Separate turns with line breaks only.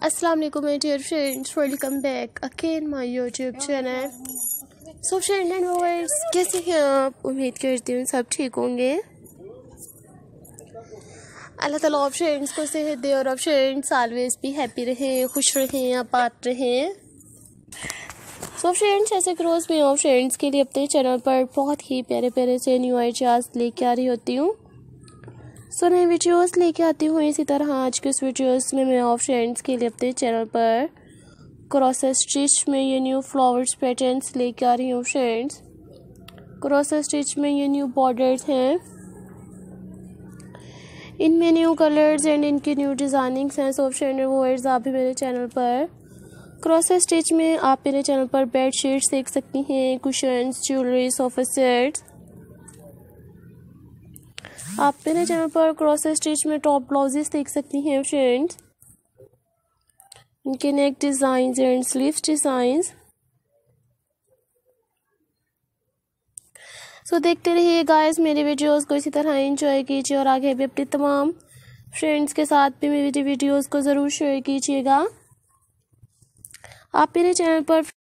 अस्सलाम वालेकुम my dear friends, welcome back again my YouTube channel. So friend and viewers, कैसे हैं आप? उम्मीद करती हूँ सब ठीक होंगे। अल्लाह ताला आप फ्रेंड्स को सेहत दे और आप फ्रेंड्स ऑलवेज भी हैप्पी रहें, खुश रहें, आबाद रहें। सो फ्रेंड्स, ऐसे कि रोज़ मैं आप फ्रेंड्स के लिए अपने चैनल पर बहुत ही प्यारे प्यारे से न्यू आइडियाज़ लेके आ रही होती हूँ। सो नए वीडियोस लेके आती हूँ। इसी तरह आज के इस वीडियोस में मैं आप फ्रेंड्स के लिए अपने चैनल पर क्रॉस स्टिच में ये न्यू फ्लावर्स पैटर्न्स लेके आ रही हूँ फ्रेंड्स। क्रॉस स्टिच में ये न्यू बॉर्डर्स हैं, इनमें न्यू कलर्स एंड इनकी न्यू डिज़ाइनिंग्स हैं। सो फ्रेंड व्यूअर्स, आप भी मेरे चैनल पर क्रॉस स्टिच में आप मेरे चैनल पर बेड शीट्स देख सकती हैं, कुशन्स, ज्वेलरी, सोफा सेट्स। आप मेरे चैनल पर क्रॉस स्टिच में टॉप ब्लाउजेस देख सकती हैं फ्रेंड्स, इनके neck designs and sleeves designs. So देखते रहिए गाइस मेरी वीडियोस को, इसी तरह एंजॉय कीजिए और आगे भी अपने तमाम फ्रेंड्स के साथ भी मेरी वीडियोस को ज़रूर शेयर कीजिएगा। आप मेरे चैनल पर